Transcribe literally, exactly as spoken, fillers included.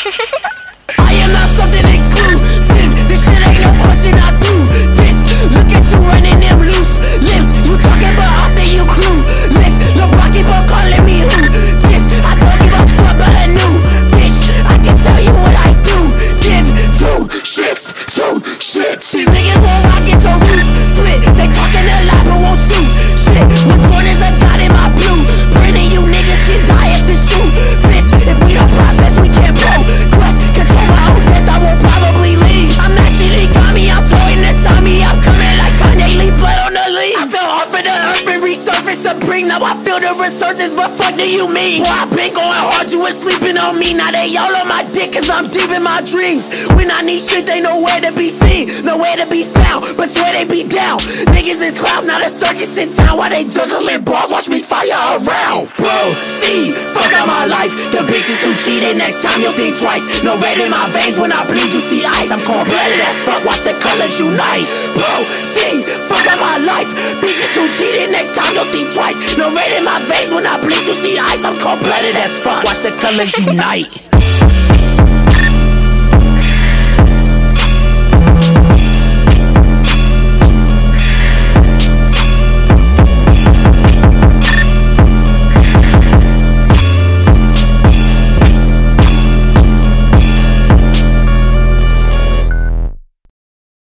I am not something exclusive. This shit ain't no question, I do this. Look at you running them loose lips. You talking but I think you clueless. Lil' bro keep on calling me who this. I don't give a fuck about a new bitch. I can tell you what I do. Give two shits, two shits. These niggas won't rock it till roof split. They talking a lot but won't shoot shit. One corner's a god in my blue. Printing you niggas can die if the shoe fits. If we don't process, we can't progress. Control my own death, I will probably leave. I'm actually got me, I'm towing the Tommy. I'm coming like Kanye, leave blood on the leaves. I fell off of the earth and resurfaced supreme. Now I feel the resurgence, but fuck do you mean? Boy, I been going hard, you was sleeping on me. Now they all on my dick cause I'm deep in my dreams. When I need shit, they nowhere to be seen, nowhere to be found, but swear they be down. Niggas is clowns, not a circus in town. While they juggling balls, watch me fire around. Bro, see, fuck out my life. The bitches who cheated, next time you'll think twice. No red in my veins, when I bleed you see ice. I'm cold-blooded as fuck, watch the colors unite. Bro, see, fuck out my life. Bitches who cheated, next time you'll think twice. No red in my veins, when I bleed you see ice. I'm cold-blooded as fuck, watch the colors unite.